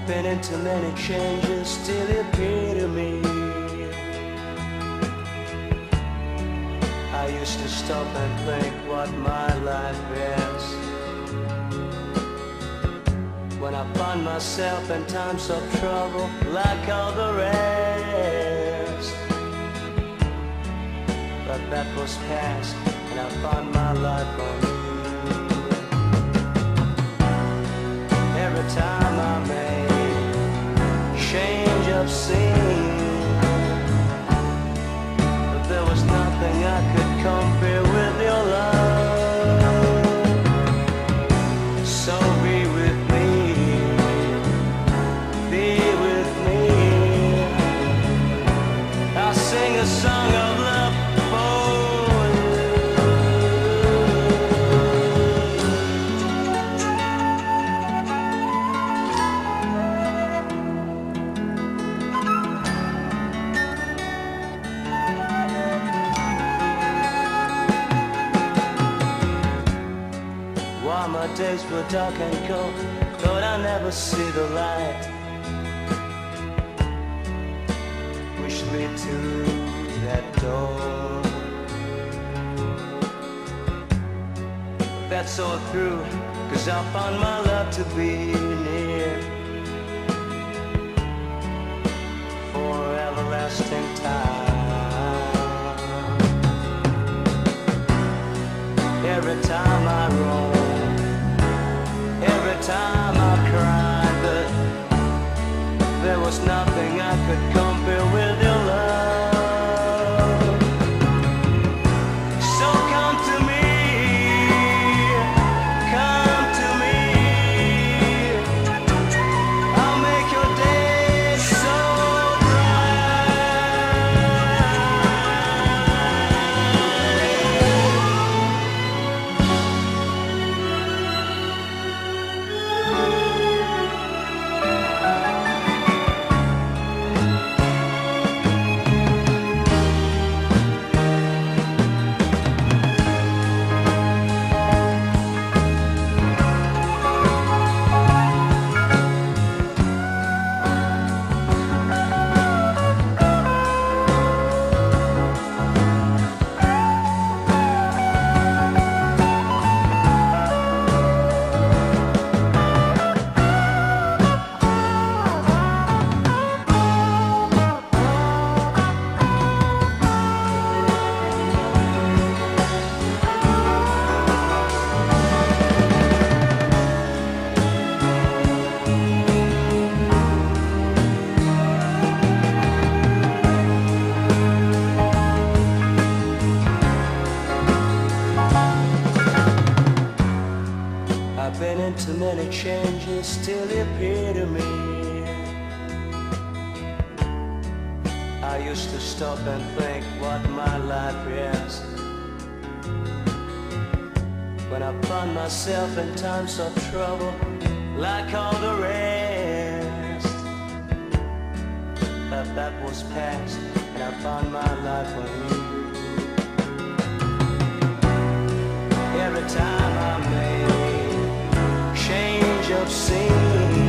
been into many changes, still appear to me. I used to stop and think what my life is. When I find myself in times of trouble, like all the rest. But that was past, and I found my life on you. Every time I made change of scene, but there was nothing I could compare with your love. So be with me, be with me. I'll sing a song of love for days were dark and cold, thought I'd never see the light which lead to that door. That's all through, 'cause I found my love to be near for everlasting time. Every time I roam, every time I cried, but there was nothing I could compare with your love. So come to me, come to me. I'll make your day so changes still appear to me. I used to stop and think what my life is. When I found myself in times of trouble, like all the rest. But that was past, and I found my life on you. Every time I made change of scene,